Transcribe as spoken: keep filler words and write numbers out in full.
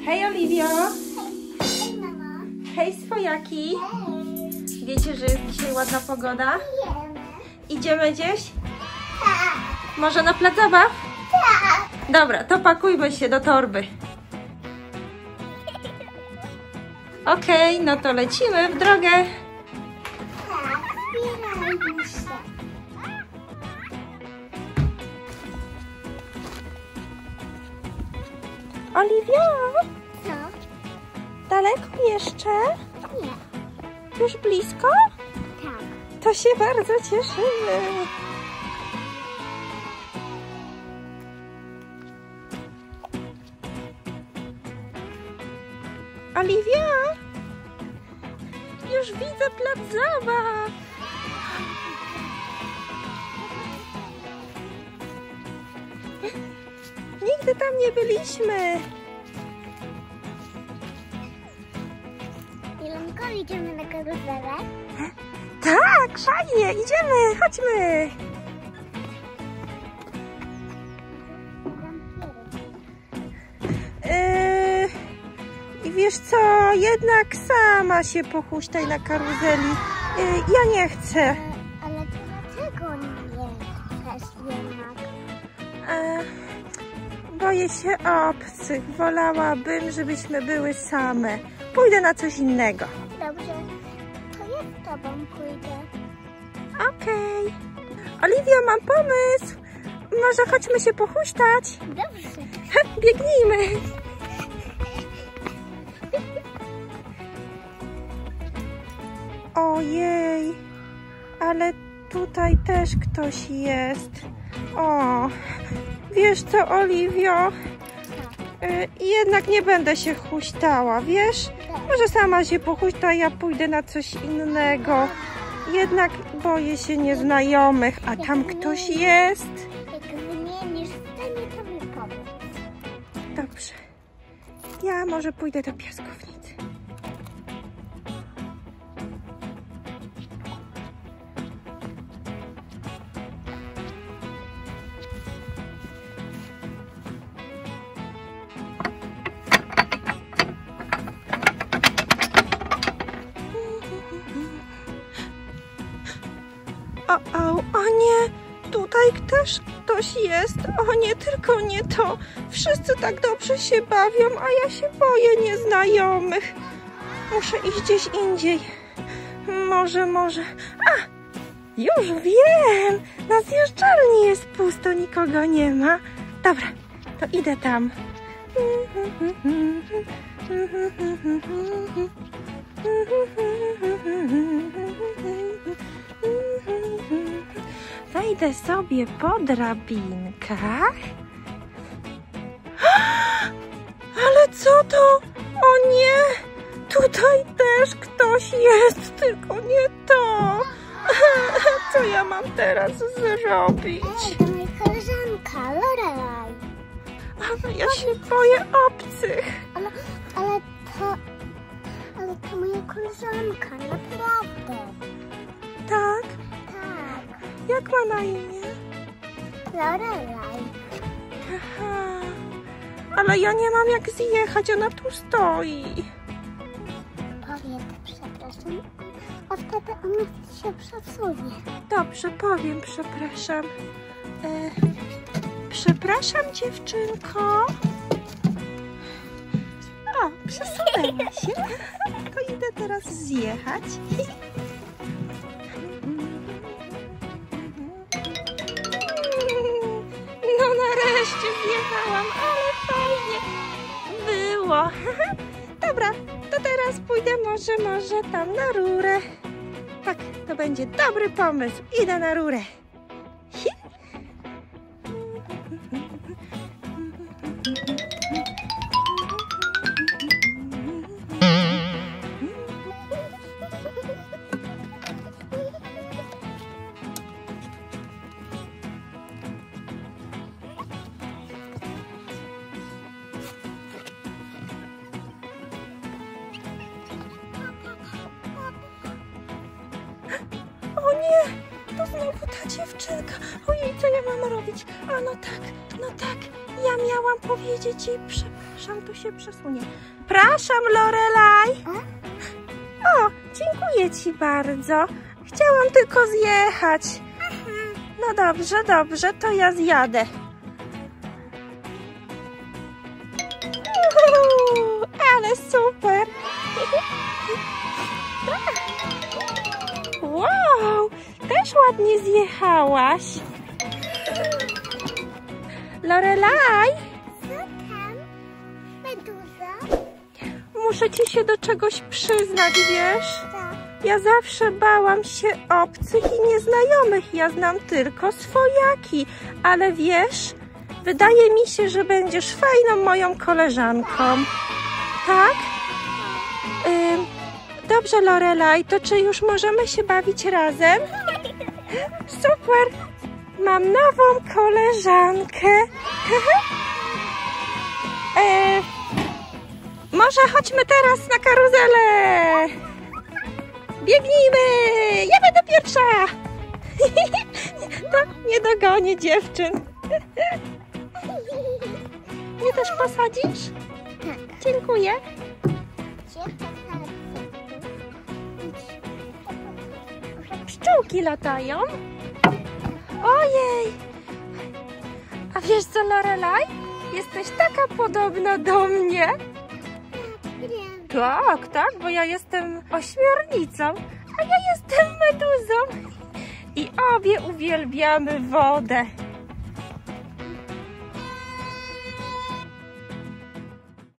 Hej, Oliwio! Hej, mama! Hej, swojaki! Hej! Wiecie, że jest dzisiaj ładna pogoda? Jemy! Idziemy gdzieś? Tak! Może na plac zabaw? Tak! Dobra, to pakujmy się do torby. Okej, okay, no to lecimy w drogę. Tak, zbierajmy się. Oliwia! Co? Daleko jeszcze? Nie. Już blisko? Tak. To się bardzo cieszymy. Oliwia! Już widzę plac zabaw. Nigdy tam nie byliśmy. Ilonko, idziemy na karuzelę? Tak, fajnie, idziemy, chodźmy. Yy, I wiesz co, jednak sama się pochuśtaj na karuzeli. Yy, ja nie chcę. E, ale dlaczego nie chcesz jednak? Yy, boję się obcych. Wolałabym, żebyśmy były same. Pójdę na coś innego. Dobrze, to ja z tobą pójdę. Okej. Okay. Oliwio, mam pomysł. Może chodźmy się pochuśtać. Dobrze. Biegnijmy. Ojej, ale tutaj też ktoś jest. O, wiesz co, Oliwio? Y, jednak nie będę się huśtała, wiesz? Może sama się pochuśta, ja pójdę na coś innego. Jednak boję się nieznajomych, a tam ktoś jest. Jak wymienisz zdanie, to mi powiedz. Dobrze. Ja może pójdę do piaskownicy. O, o, o nie, tutaj też ktoś jest. O nie, tylko nie to. Wszyscy tak dobrze się bawią, a ja się boję nieznajomych. Muszę iść gdzieś indziej. Może, może... A! Już wiem! Na zjeżdżalni jest pusto, nikogo nie ma. Dobra, to idę tam. Wejdę sobie po drabinkach. Ale co to? O nie! Tutaj też ktoś jest, tylko nie to. Co ja mam teraz zrobić? Ej, to moja koleżanka, Lorelai. Ale ja się boję obcych. Ale, ale to... Ale to moja koleżanka, naprawdę. Tak? Tak, Jak ma na imię? Lorelai. Aha. Ale ja nie mam jak zjechać, ona tu stoi. Powiedz przepraszam, a wtedy ona się przesunie. Dobrze, powiem przepraszam. E, przepraszam, dziewczynko. O, przesunęła się. To idę teraz zjechać. No nareszcie zjechałam, ale fajnie było. Dobra, to teraz pójdę może, może tam na rurę. Tak, to będzie dobry pomysł. Idę na rurę. O nie, to znowu ta dziewczynka. Ojej, co ja mam robić? A no tak, no tak, ja miałam powiedzieć jej, przepraszam, tu się przesunie. Przepraszam, Lorelaj. O, dziękuję ci bardzo. Chciałam tylko zjechać. No dobrze, dobrze, to ja zjadę. Uhu, ale super. Wow, też ładnie zjechałaś. Lorelaj, Co tam? Meduza? muszę ci się do czegoś przyznać, wiesz? Co? Ja zawsze bałam się obcych i nieznajomych. Ja znam tylko swojaki. Ale wiesz, wydaje mi się, że będziesz fajną moją koleżanką. Tak? Ym, dobrze, Lorelaj, to czy już możemy się bawić razem? Super! Mam nową koleżankę. e, może chodźmy teraz na karuzelę. Biegnijmy! Ja będę pierwsza! No, nie dogonię dziewczyn. Mnie też posadzisz? Tak. Dziękuję. Pszczółki latają. Ojej! A wiesz co, Lorelaj? Jesteś taka podobna do mnie. Tak, tak, bo ja jestem ośmiornicą, a ja jestem meduzą. I obie uwielbiamy wodę.